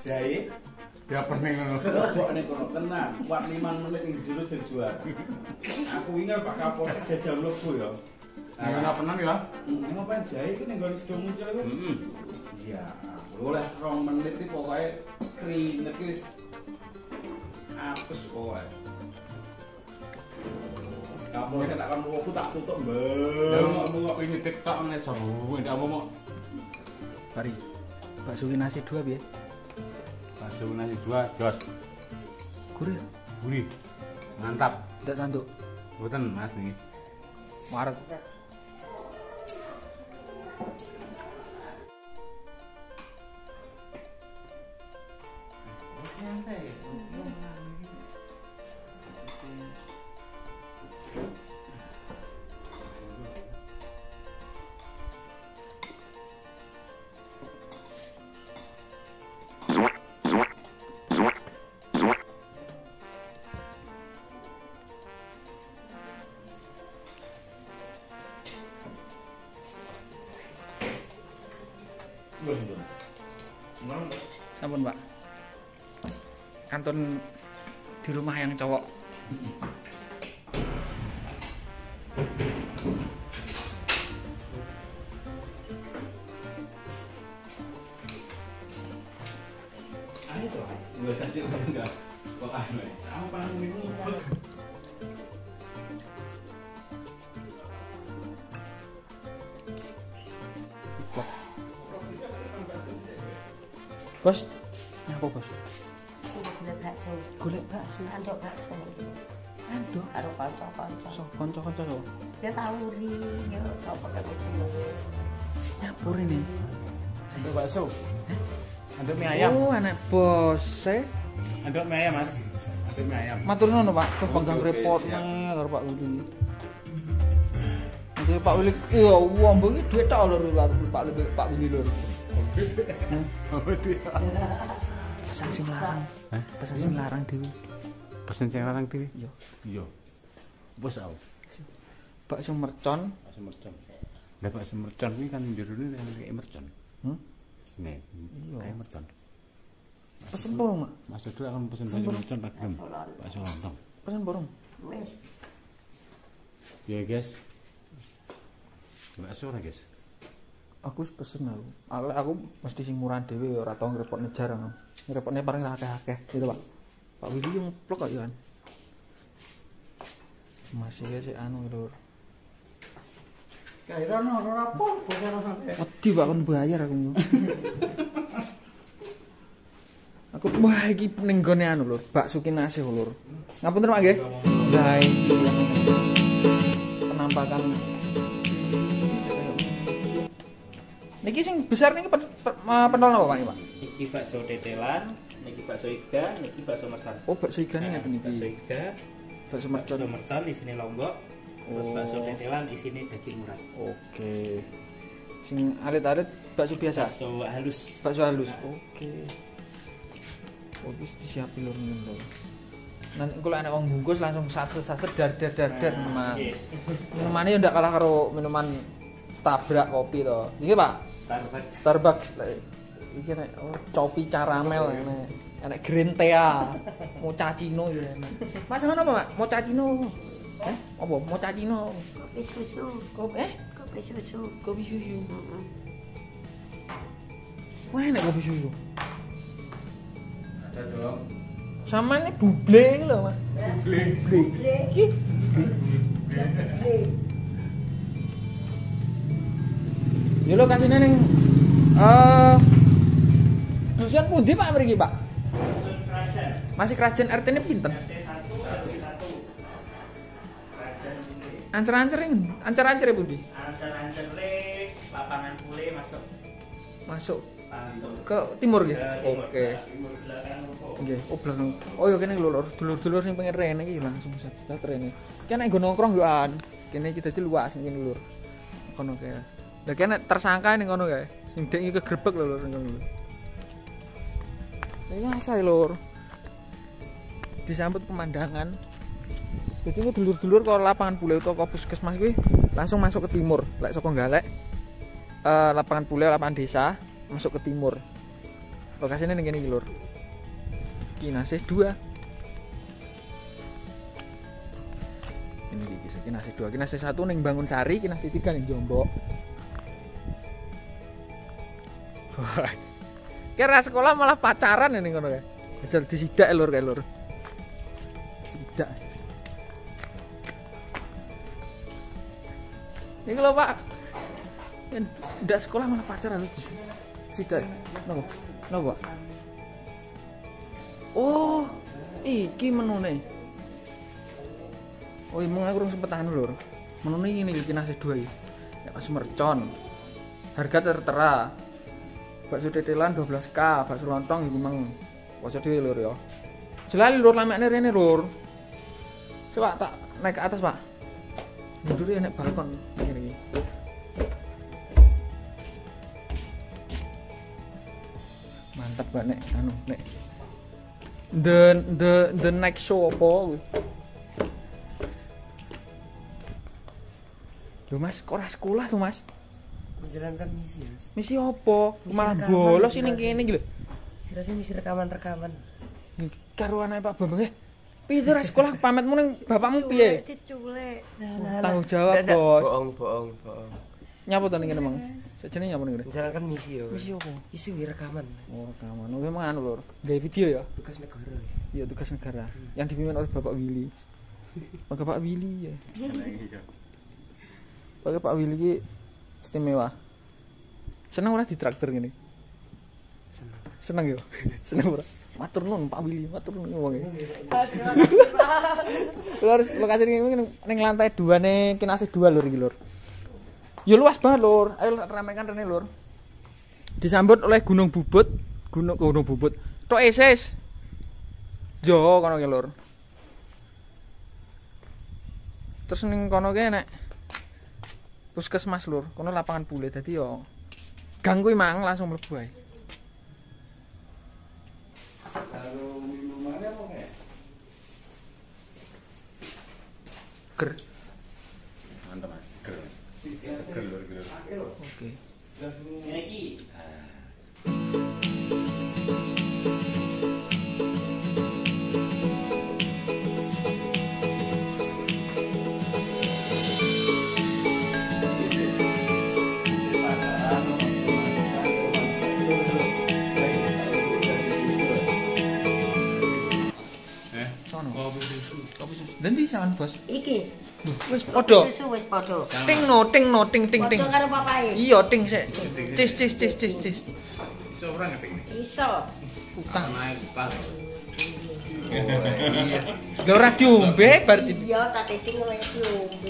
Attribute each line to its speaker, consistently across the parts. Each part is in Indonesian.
Speaker 1: Jahe
Speaker 2: ya pening ngono.
Speaker 1: kok nek kono tenang, wak 5 menit ning jero juara. Aku ingat Pak Kapolsek jajal mlebu ya.
Speaker 2: Nah, penan ya.
Speaker 1: Ini apa jahe iki ning gone sedang muncul iku? Iya, oleh 2 menit iki pokoke keringet wis apes pokoke. Kapolsek tak kan aku tak tutup
Speaker 2: Ngomong kok ini TikTok nek seru ndak mau.
Speaker 3: Mari. Bakso nasi 2 piye?
Speaker 2: Bakso nasi 2 jos.
Speaker 3: Gurih.
Speaker 2: Gurih. Mantap.
Speaker 3: Ndak tanduk.
Speaker 2: Mboten Mas niki.
Speaker 3: Maret. Sampun, Pak. Kantun di rumah yang cowok.
Speaker 1: Aneh tuh, gue sadar enggak. Kok aneh? Apa ini?
Speaker 3: Bos, nyapa bos?
Speaker 4: Golek bakso.
Speaker 3: Golek bakso.
Speaker 4: Andok bakso.
Speaker 3: Aduh,
Speaker 4: Karo kanca-kanca.
Speaker 3: so kanca-kanca lho.
Speaker 4: Dia tawuri yo sapa karo jenenge.
Speaker 3: Nyapur ini.
Speaker 2: Anduk bakso. Anduk mie ayam.
Speaker 3: Oh, anak bos.
Speaker 2: Anduk mie ayam, Mas. Anduk mie ayam.
Speaker 3: Matur nuwun, Pak. Kebanggaan repot nih karo Pak Willy. Nanti Pak Willy, iya, wong iki dhuwit tok lho Pak Willy lho.
Speaker 2: Apa dia?
Speaker 3: Pesan sing larang. Hah? Pesan sing larang dhewe.
Speaker 2: Pesen sing larang dhewe.
Speaker 3: Iya.
Speaker 2: Iya. Wes aku.
Speaker 3: Bakso mercon.
Speaker 2: Bakso mercon. Lah bakso mercon kuwi kan jerone kayak mercon. Nih, kayak mercon.
Speaker 3: Pesen borong, Mak.
Speaker 2: Mas Dodo akan pesen bakso mercon tak gelem. Bakso lontong.
Speaker 3: Pesen borong.
Speaker 4: Wis.
Speaker 2: Ya, guys. Bakso ora, guys.
Speaker 3: Aku wis pesen aku. Aku mesti sing murah dhewe ora tau ngrepotne jarang. Ngrepotne paling akeh-akeh gitu, Pak. Pak Willy yang plok kok ya kan. Masih ya sik anu lur.
Speaker 1: Kairan ora apa, bocah sampe.
Speaker 3: Wedi Pak kon bayar aku. Aku wah iki ning gone anu lur, bakso kinasih lur. Ngapunten Pak nggih. Lah iki penampakan. Niki sing besar niki pentol napa Pak?
Speaker 5: Niki bakso tetelan, niki bakso iga, niki bakso mercon.
Speaker 3: Oh, bakso igane ngeten niki.
Speaker 5: Bakso iga,
Speaker 3: Bakso mercon.
Speaker 5: bakso mercon isine lombok. Terus bakso tetelan isine daging murah.
Speaker 3: Oke. Sing alit-alit bakso biasa.
Speaker 5: Bakso halus.
Speaker 3: Bakso halus. Oke. Oh, wis disiapin lur ngono. Nanti kalau anak wong bungkus langsung saset-saset dar teman. Minumane yo ndak kalah karo minuman Starbucks kopi to. Iki Pak, Starbucks. Iki nek copi caramel nek enek green tea, mochaccino yo enak. Mas ngono apa, Pak? Mochaccino. Apa? Mochaccino.
Speaker 4: Kopi susu.
Speaker 3: Kopi
Speaker 4: Kopi susu.
Speaker 3: Kopi susu.
Speaker 4: Heeh.
Speaker 3: Wah, enak kopi susu.
Speaker 1: Ada dong.
Speaker 3: Sama ini buble iki lho, Mas. Buble. Iki. Ya lokasine ning dusun pundi Pak mriki, Pak? Masih Krajan RT-ne pinten? Ancer-ancer pundi?
Speaker 5: Ancer-ancere lapangan pule masuk.
Speaker 3: Masuk
Speaker 5: Masuk.
Speaker 3: ke timur nggih.
Speaker 5: Timur,
Speaker 3: Oke.
Speaker 5: timur belakang ruko.
Speaker 3: Nggih, oh belakang. Oh ya kene lho lur, dulur-dulur sing pengen rene iki langsung sat rene. Ki nek nggo nongkrong yo an. Kene iki dadi luas kene lur. Kono kae. Lah kene tersangka ning kono kae. Sing dek iki kegrebek lho lur ning kono. Ini asai lur. Disambut pemandangan. Jadi ini dulur-dulur kalau lapangan pule utawa puskesmas kuwi langsung masuk ke timur. Lek saka Galek lapangan pule lapangan desa masuk ke timur. Lokasinya ning kene iki lur. Kinase 2. Ini iki kinase 2. Kinase 1 ning Bangunsari, kinase 3 ning Jombok. Wah. Kira sekolah malah pacaran ini ngono kae. Ajal disidak lur kae lur. Sidak. Ini lho Pak. Ndak sekolah malah pacaran lho. Sidak. Napa? Napa? Oh, iki menune. Oh, emang aku urung sempet anu lur. Menune ini kinase 2 iki. Ya Mas mercon. Harga tertera. Bakso tetelan 12k, bakso lontong iku mang waca dhewe lur ya. Jelali lur lamekne rene lur. Coba tak naik ke atas, Pak. Mundur ya nek balkon ngene iki. Mantap banget nek anu nek the next show apa kuwi. Lho Mas, kok ora sekolah tuh Mas?
Speaker 6: Menjalankan misi, Mas.
Speaker 3: Misi apa?
Speaker 6: Misi
Speaker 3: Malah
Speaker 6: rekaman,
Speaker 3: bolos
Speaker 6: misi
Speaker 3: ini kene iki lho.
Speaker 6: Sirase misi rekaman-rekaman.
Speaker 3: Karo anake Pak Bambang piye to ra sekolah pametmu ning bapakmu piye?
Speaker 6: Diculik.
Speaker 3: Tanggung jawab, Bos.
Speaker 6: Bohong.
Speaker 3: Nyapa to ning kene, Mang? Sajane nyapa ning kene?
Speaker 6: Menjalankan misi ya.
Speaker 3: Misi apa?
Speaker 6: Misi rekaman.
Speaker 3: Oh, rekaman. Oke, emang anu lur. Gawe video ya?
Speaker 6: Tugas negara.
Speaker 3: Iya, tugas negara. Yang dipimpin oleh Bapak Willy. Bapak Willy ya. Pak Willy ki istimewa. Seneng ora ditraktir ngene? Seneng yo. Seneng ora? Matur nuwun Pak Willy, matur nuwun wonge. Harus lokasi ning lantai 2 ne kinase 2 lur iki lur. Ya luas banget lur. Ayo ramekan rene lur. Disambut oleh Gunung Bubut, Gunung Bubut. Tok eses. Jo kono ki lur. Terus ning kono ki nek puskesmas lur, kono lapangan bule dadi yo gang kuwi mang langsung mlebu ae.
Speaker 1: Kalau minumannya apa kayak?
Speaker 3: Ger.
Speaker 2: Mantap Mas. Seger lur.
Speaker 3: Oke.
Speaker 5: Ini iki.
Speaker 3: Sono.
Speaker 2: Kopi susu.
Speaker 3: Nanti sampean bos.
Speaker 4: Iki.
Speaker 3: Wis padha.
Speaker 4: Susu wis padha.
Speaker 3: Ting ting.
Speaker 4: Padha karo papae.
Speaker 3: Iya ting sik. Cis.
Speaker 2: Iso ora ngetik nih.
Speaker 4: Iso.
Speaker 3: Utang.
Speaker 2: Naik pas.
Speaker 3: Iya. Lah ora diombe berarti.
Speaker 4: Iya, tak titing oleh diombe.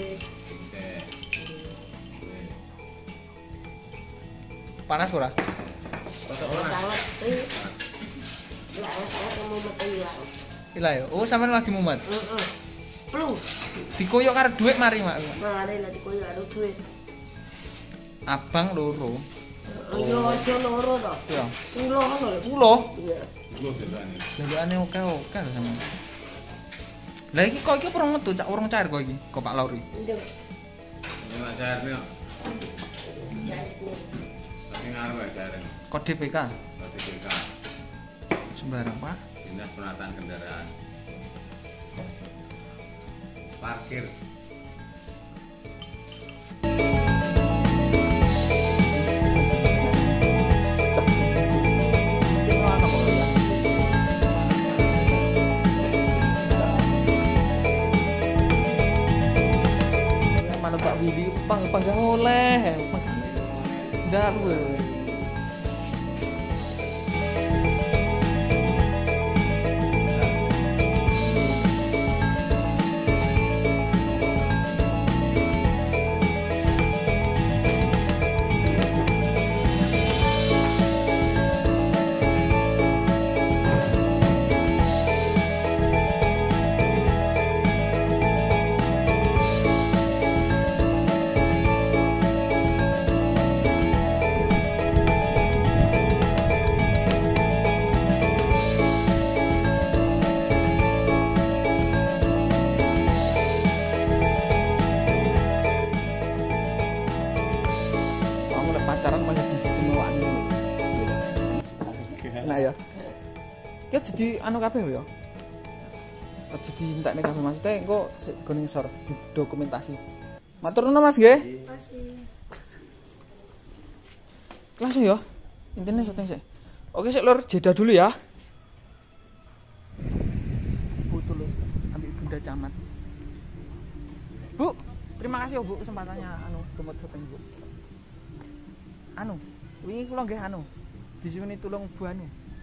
Speaker 3: Panas ora?
Speaker 4: Sangat wis. Ya, sangat mau metu ilang.
Speaker 3: Ilah ya. Oh, sampean lagi mumet.
Speaker 4: Heeh. Plus.
Speaker 3: Dikoyok karo dhuwit mari, Mak.
Speaker 4: Mare lah dikoyo karo duit.
Speaker 3: Abang loro.
Speaker 4: Yo aja loro to.
Speaker 3: Ya.
Speaker 4: Kulo ngono lho.
Speaker 3: Kulo.
Speaker 4: Iya.
Speaker 2: Lu delane.
Speaker 3: Jagane oke lho sama. Lah iki kok iki urung metu, cak urung cair kok iki, kok Pak Lauri.
Speaker 4: Nduk.
Speaker 2: Ini Mas Jarno.
Speaker 4: Ya iki.
Speaker 2: Tapi ngaruh Mas Jarno.
Speaker 3: Kok DPK
Speaker 2: Tadi DK.
Speaker 3: sembarang, Pak.
Speaker 2: Dinas Penataan Kendaraan. Parkir.
Speaker 3: Mana Pak Willy pang gak oleh. Ndak lu. Enak ya. Ki jadi anu kabeh ya. Aja dientekne kabeh maksudnya engko sik digone ngisor dokumentasi. Matur nuwun Mas nggih. Langsung ya. Intine syuting sik. Oke sik Lur, jeda dulu ya. Butuh Lur, ambil Bunda Camat. Bu, terima kasih Bu kesempatannya anu gemot syuting Bu. Anu, wingi kula nggih anu. Disuwuni tulung Bu anu.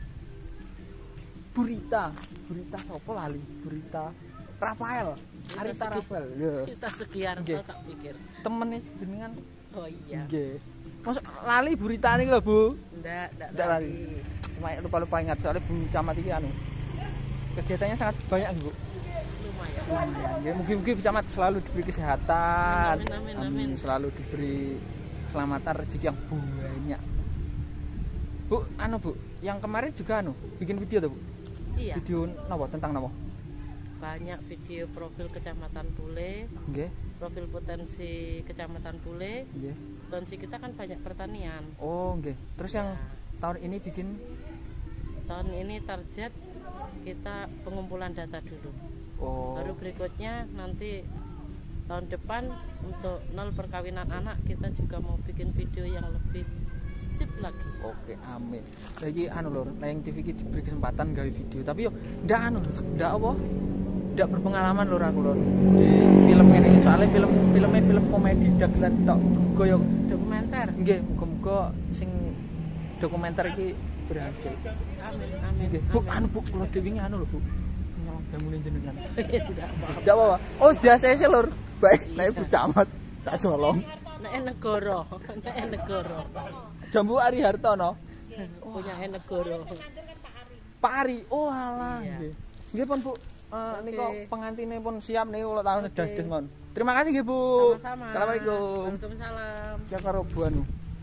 Speaker 3: Burita sapa lali? Burita Rafael. Arita Rafael. Lho.
Speaker 4: Kita sekian
Speaker 3: Nggih.
Speaker 4: tak pikir.
Speaker 3: Temene jenengan
Speaker 4: Oh iya.
Speaker 3: nggih. Masuk lali Burita niki lho Bu.
Speaker 4: Ndak
Speaker 3: Ndak lali. Cuma lupa ingat soalnya Bu Camat iki anu. Kegiatannya sangat banyak Bu.
Speaker 4: Lumayan.
Speaker 3: Ya, mungkin Bu Camat selalu diberi kesehatan.
Speaker 4: Amin.
Speaker 3: Selalu diberi keselamatan rezeki yang banyak. Bu, anu Bu, yang kemarin juga anu bikin video tuh Bu.
Speaker 4: Iya.
Speaker 3: Video napa tentang napa?
Speaker 4: Banyak video profil Kecamatan Pule,
Speaker 3: Nggih,
Speaker 4: profil potensi Kecamatan Pule.
Speaker 3: nggih.
Speaker 4: Potensi kita kan banyak pertanian.
Speaker 3: Oh, nggih. Terus yang tahun ini bikin
Speaker 4: Tahun ini target kita pengumpulan data dulu.
Speaker 3: oh.
Speaker 4: Baru berikutnya nanti tahun depan untuk 0 perkawinan anak kita juga mau bikin video yang lebih sip lagi.
Speaker 3: Oke, amin. Lagi anu lur, Layang TV iki diberi kesempatan gawe video, tapi yo ndak anu, ndak apa? Ndak berpengalaman lur aku lur. Di film ini soalnya filmnya film komedi dagelan tok muga yo
Speaker 4: Dokumenter.
Speaker 3: nggih muga-muga sing dokumenter iki berhasil.
Speaker 4: Amin.
Speaker 3: Nggih. Bu, anu Bu, kula dhewe wingi anu lho Bu. Nyolong jamune jenengan.
Speaker 4: Tidak apa-apa.
Speaker 3: Ndak apa-apa. Oh, sudah saya lur. Baik, nek Bu Camat sak colong.
Speaker 4: Nek negara.
Speaker 3: Jambu Ari Hartono.
Speaker 4: Punya negara.
Speaker 3: Pak Ari. Oh alah
Speaker 4: Iya.
Speaker 3: nggih. Nggih pun Bu. Nika pengantine pun siap niku kula tahu nedas-des mon. Terima kasih nggih Bu.
Speaker 4: Sama-sama.
Speaker 3: Assalamualaikum.
Speaker 4: Waalaikumsalam.
Speaker 3: Ya karo Bu anu.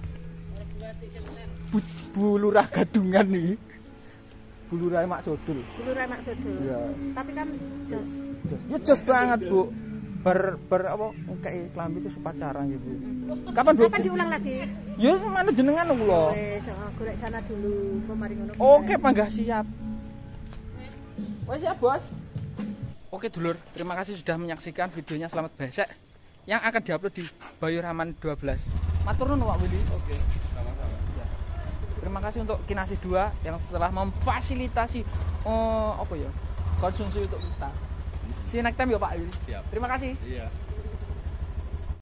Speaker 3: Bu Lurah Gadungan iki. Bu Lurah Mak Sodul.
Speaker 7: Dulu remak sudul.
Speaker 3: Iya.
Speaker 7: Tapi kan jos.
Speaker 3: Ya jos banget Bu. Ber apa kayak klambi itu upacara nggih Bu. Kapan Bu?
Speaker 7: Kapan diulang lagi?
Speaker 3: Ya mana jenengan kula.
Speaker 7: Wes, golek dana dulu, kemarin ngono.
Speaker 3: Oke, panggah siap. Oh siap Bos. Oke dulur, terima kasih sudah menyaksikan videonya Selamat Besek yang akan diupload di Bayu Rahman 12. Matur nuwun Pak Willy. Oke, sama-sama. Ya. Terima kasih untuk Kinasih 2 yang telah memfasilitasi apa ya? Konsumsi untuk kita. See you next time ya Pak Willy.
Speaker 2: Siap.
Speaker 3: Terima kasih.
Speaker 2: Iya.